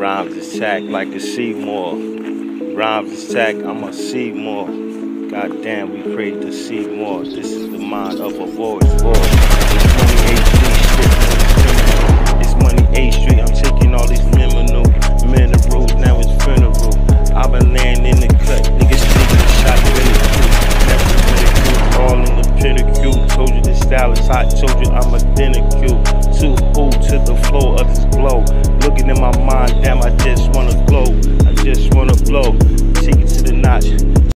Rhymes attack like a Seymour. Rhymes attack, I'm a Seymour. Goddamn, we create the Seymour. This is the mind of a voice. It's money A Street. I'm taking all these minerals. Now it's funeral. I've been laying in the cut. Niggas taking a shot in the queue. Never been all in the pinnacle. Told you the style is hot. Told you I'm a dinner cue. Too cool to the floor, others glow. Looking in my mind, damn, I just wanna glow. I just wanna blow. Take it to the notch.